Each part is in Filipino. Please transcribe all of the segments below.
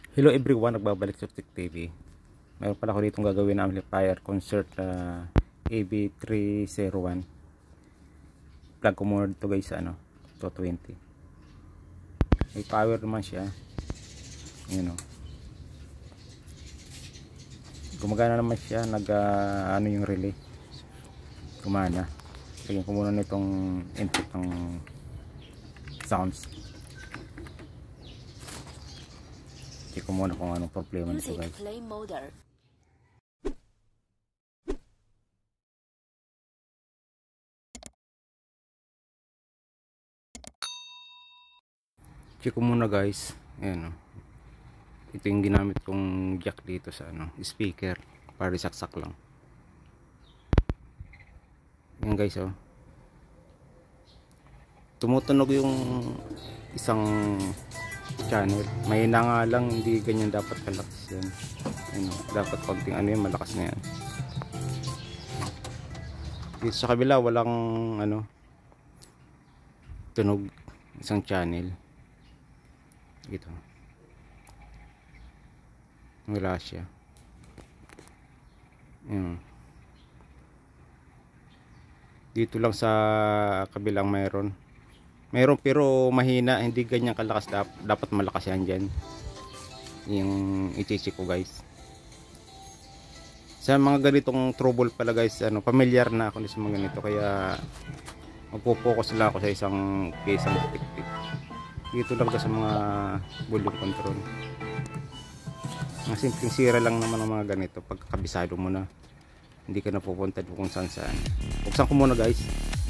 Hello everyone, nagbabalik sa Tech TV. Mayroon pala ako ditong gagawin na amplifier concert AB301. Plug ko muna dito guys sa 220. May power naman siya. Yun o. Gumagana naman siya, yung relay. Gumana. Lagyan ko muna nitong input ng sounds. Check ko muna kung anong problema nito guys. Check ko muna guys. Ayan o. Ito yung ginamit kong jack dito sa speaker. Para saksak lang. Ayan guys o. Tumutunog yung isang channel. Mahina nga lang, hindi ganyan dapat kalakas yan. Dapat konting malakas na yan. Dito sa kabila walang tunog, isang channel. Ito. Wala siya. Dito lang sa kabilang mayroon pero mahina, hindi ganyan kalakas. Dapat malakas yan dyan yung i-check ko guys. Sa mga ganitong trouble pala guys, familiar na ako sa mga ganito, kaya magpo-focus lang ako sa isang tip. Dito lang sa mga volume control. Mga simpleng sira lang naman ang mga ganito pag kabisado mo na, hindi ka na pupunta kung saan. Buksan ko muna guys.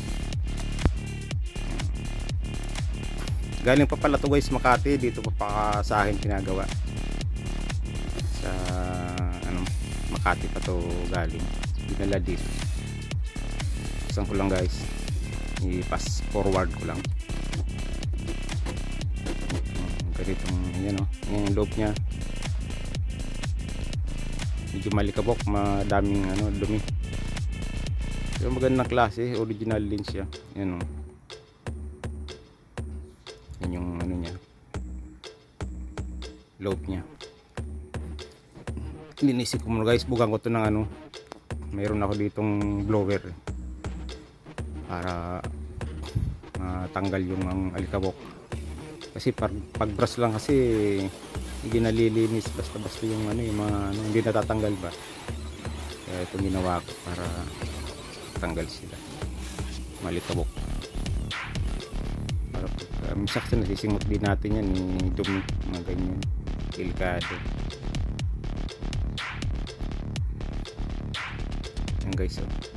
Galing pa pala to guys Makati, dito pa sa akin pinagawa sa Makati pa to galing, dinala dito. Buksan ko lang guys, i-pass forward ko lang. Ganitong yan yung loob nya, medyo malikabok, madaming dumi, pero magandang klase, original lens siya. Yan yung niya, loob nya. Linisip ko muna guys, bugang ko to ng mayroon ako ditong blower para matanggal yung alikabok, kasi pag brush lang kasi hindi nalilinis basta yung yung mga hindi natatanggal ba. Kaya ito ginawa ko para tanggal sila, malikabok. Sakto nasisingot din natin yan, dumi, mga ganyan, delikado yan guys.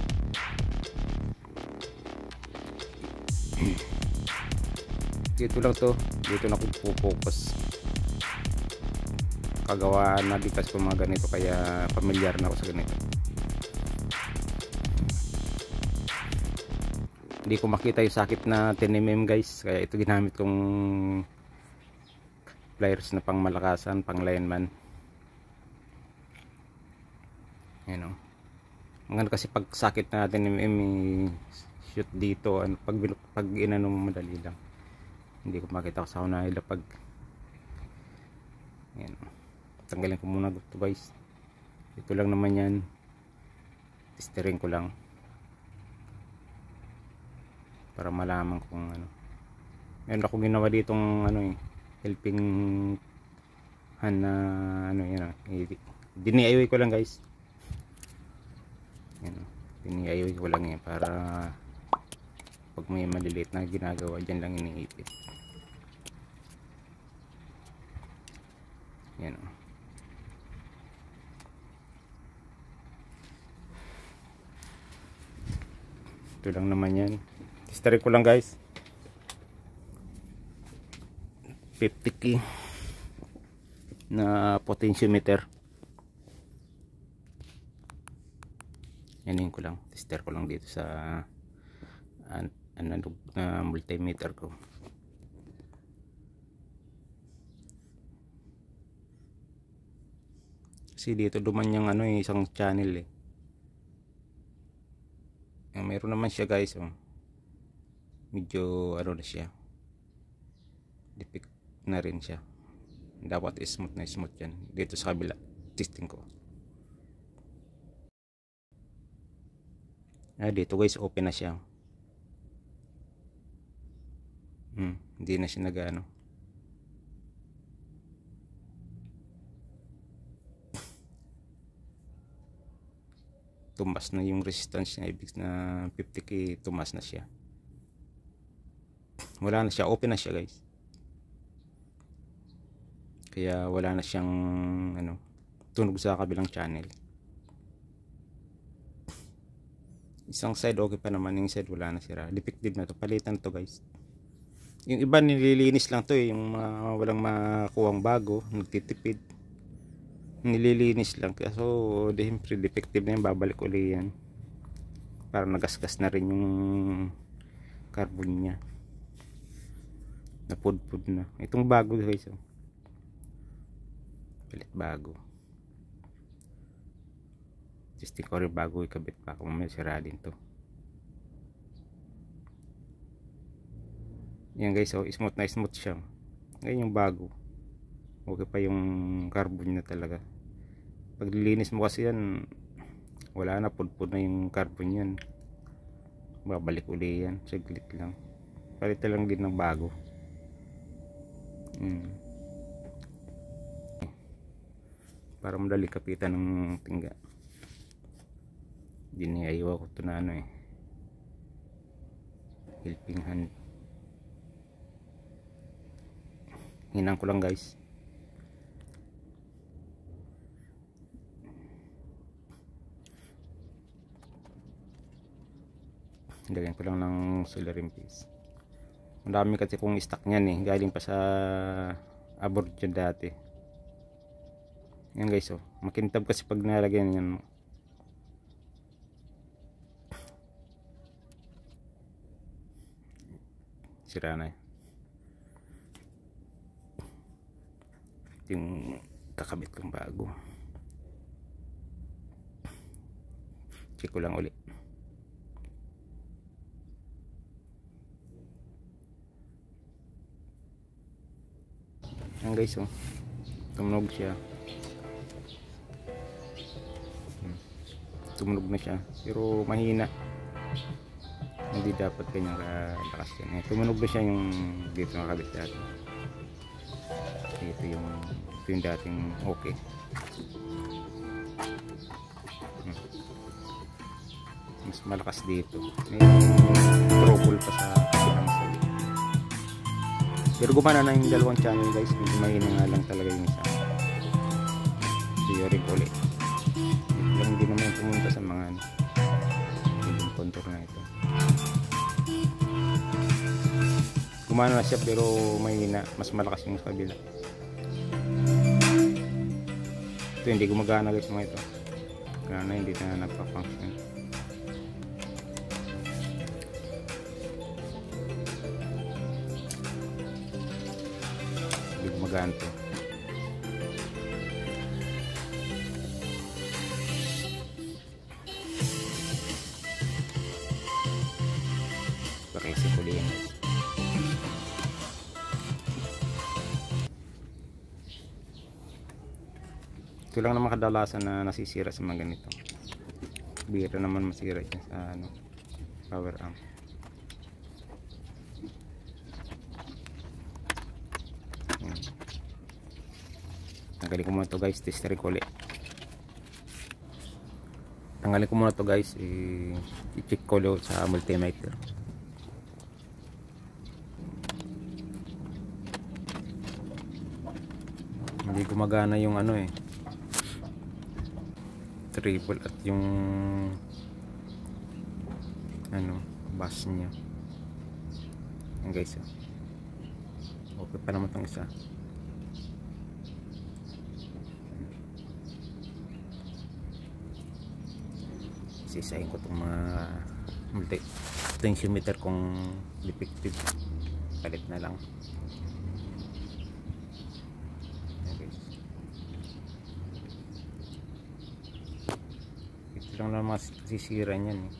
Dito lang to, dito na ako focus. Kagawa na bikas ko mga ganito, kaya familiar na ako sa ganito. Hindi ko makita yung sakit na 10mm guys, kaya ito ginamit kong pliers na pang malakasan, pang lineman. Yan mga kasi pag sakit na 10mm shoot dito, pag inano mo madali lang, hindi ko makita ko sa una ilapag. Yan, tanggalin ko muna ito guys. Ito lang naman yan, testering ko lang para malaman kung meron ako ginawa ditong helping hand na yan diniayoy ko lang guys. Yan, diniayoy ko lang yan para pag may maliliit na ginagawa dyan lang iniipit. Yan ito lang naman yan. Testering ko lang guys, 50k na potentiometer. Yanin ko lang, tester ko lang dito sa analog na multimeter ko. Kasi dito duman yung isang channel meron naman siya guys medyo na siya, defect na rin siya. dapat smooth na smooth yan. Dito sa kabila testing ko. Dito guys, open na siya. Hindi na siya nag-ano. Tumas na yung resistance niya, ibig na 50k, tumas na siya. Wala na siya, open na siya guys. Kaya wala na siyang ano, tunog sa kabilang channel. Isang side okay pa naman, yung side wala na sira. Defective na to, palitan to guys. Yung iba nililinis lang to yung walang makuwang bago, nagtitipid. Nililinis lang, kaso siyempre defective na yan, babalik uli yan. Para nagasgas na rin yung carbon niya. Napudpud na. Itong bago guys, oh. Palit bago. Testing ko rin bago ikabit pa, kung may sira din to. Yan guys, oh, smooth na smooth siya. Ngayon yung bago, okay pa yung carbon niya talaga. Pag lilinis mo kasi yan, wala na, pudpud na yung carbon yan. Babalik uli yan, saglit lang. Palitan lang din ng bago. Para madali kapitan ng tingga. Diniaywa ko ito na ano eh, helping hand. Hinang ko lang guys. Lagyan ko lang ng soldering piece. Ang dami kasi kong stock niyan eh, galing pa sa abroad dyan dati. Yan guys, oh, makintab kasi pag nalagyan yan. Sira na eh. Yung kakabit kong bago, check ko lang ulit. Yan guys, oh, tumunog siya. Tumunog na siya, pero mahina. Hindi dapat kanyang kalakas yan. Tumunog na siya yung dito nakabit dati. Ito yung dating okay. Mas malakas dito. May trouble pa sa kabilang side. Pero gumana na yung dalawang channel guys. Medyo mahina nga lang talaga yung isa. Theory ulit. Lang hindi naman pumunta sa mga yung contour na ito. Gumana na siya pero mahina. Mas malakas yung sa kabila. Ito hindi gumagana guys mga ito. Kaya na hindi na nagpa-function. Hindi gumagana ito. Pakisip ulit yan guys. Ito lang naman kadalasan na nasisira sa mga ganito. Bira naman masira siya sa ano, power amp. Tanggalin ko muna ito guys, tester ko ulit. Tanggalin ko muna ito guys, i-check ko ulit sa multimeter. Hindi gumagana yung ano eh, treble at yung ano, bass niya. Yan guys, okay pa naman itong isa. Sisahin ko itong mga multi-tensiometer kung defective, palit na lang. Lang naman masisira niyan eh.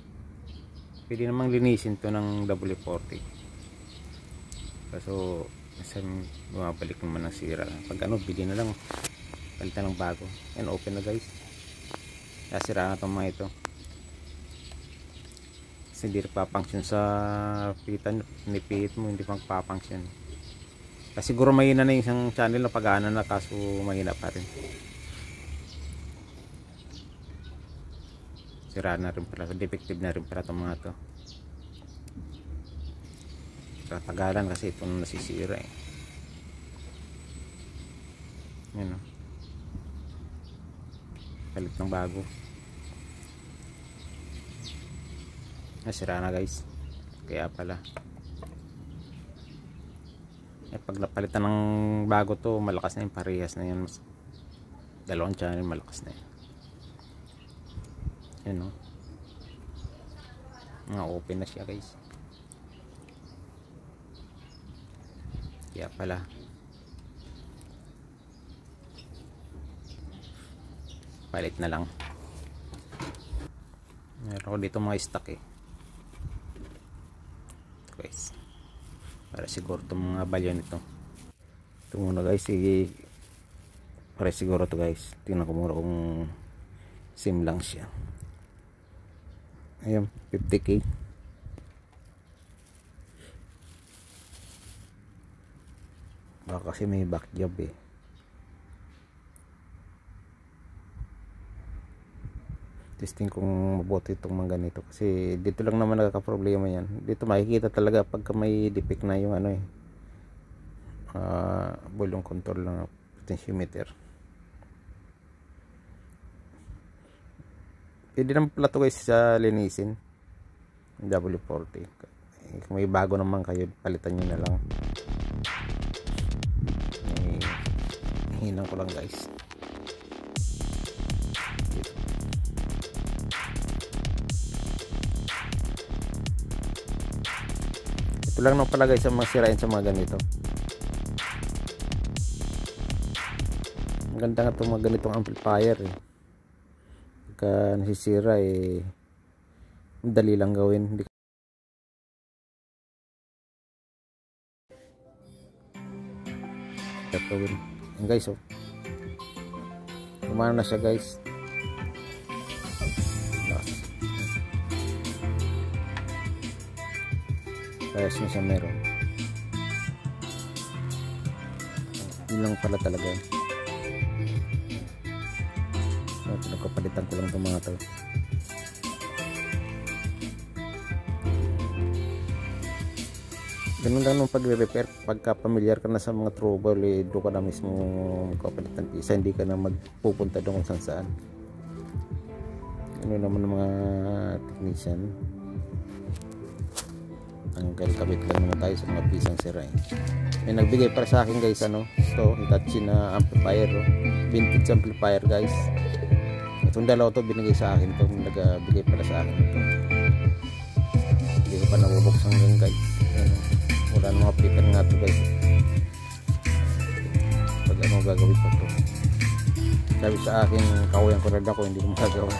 Pwede namang linisin to ng W40, kaso kasi bumabalik naman ng sira. Pag ano, bili na lang, palitan ng bago. Yan, open na guys. Nasira na itong mga ito kasi hindi papunction sa pitan. Pinipihit mo, hindi pang papunction kasi siguro mahina na yung isang channel na pag-aana na, kaso mahina pa rin. Sira na rin pala, defective na rin pala itong mga to. Tatagalan kasi ito na nasisira eh. Yan o, palit ng bago. Nasira na guys, kaya pala pag napalitan ng bago to, malakas na yung parehas na yun. Dalawang channel malakas na yun. Yan o, open na siya guys. Kaya pala palit na lang. Meron ko dito mga stock eh guys, para siguro itong mga balyo nito. Ito muna guys, para siguro to guys. Tingnan ko muna kung sim lang siya. Ayun, 50k. Baka kasi may back job eh. Testing kung mabuti itong mga ganito, kasi dito lang naman nagkakaproblema yan. Dito makikita talaga pagka may defect na yung ano eh, volume control ng potentiometer. Pwede naman pala ito guys sa linisin, W40. Kung may bago naman kayo, palitan nyo na lang. Hinang ko lang guys. Ito lang nang pala guys ang masirain sa mga ganito. Ang ganda nga itong mga ganitong amplifier eh. Pagka nasisira eh, dali lang gawin. Gawin. Yan guys oh. Kumana na siya guys. Kaya siya meron. Yun lang pala talaga. Pinagkapalitan ko lang itong mga to. Ganun lang nung pagre-repair. Pagka familiar ka na sa mga trouble eh, doon ka na mismo magkapalitan pisa. Hindi ka na magpupunta doon kung saan. Ano naman ng mga technician, tanggal kabit lang naman tayo sa mga pisang sira eh. May nagbigay para sa akin guys, ano, ito Hitachi na amplifier oh. Vintage amplifier guys. Itong dalawa to binigay sa akin, itong nagbigay para sa akin ito. Hindi ko pa nabubuksan yun guys. Ano, wala na mga pitan nga to guys. Pag ano gagawin pa to, sabi sa akin, kawayan ko rin ako, hindi ko magagawa.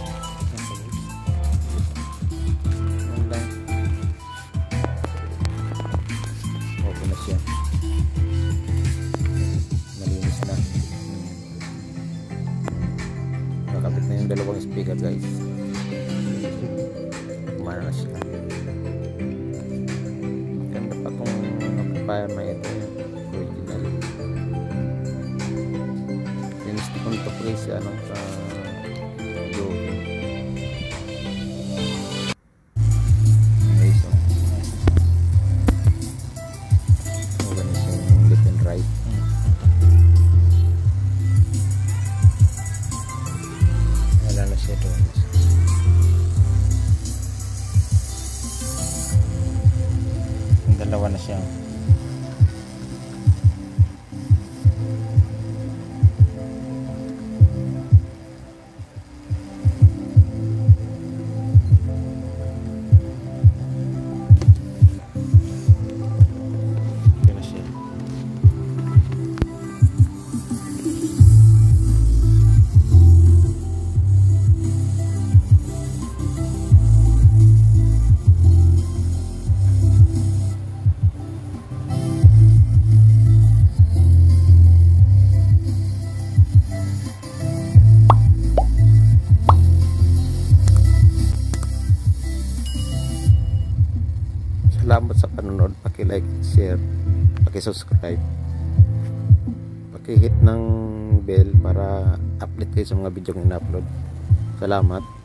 Nakakabit na yung dalawang speaker guys. Kumana na siya. Ganda pa itong amplifier na ito, original. Linis ko nito guys sa anong sa Jovi. Dalawa na siya. panonood, paki-like, share, paki-subscribe, paki-hit ng bell para update kayo sa mga video na in-upload. Salamat.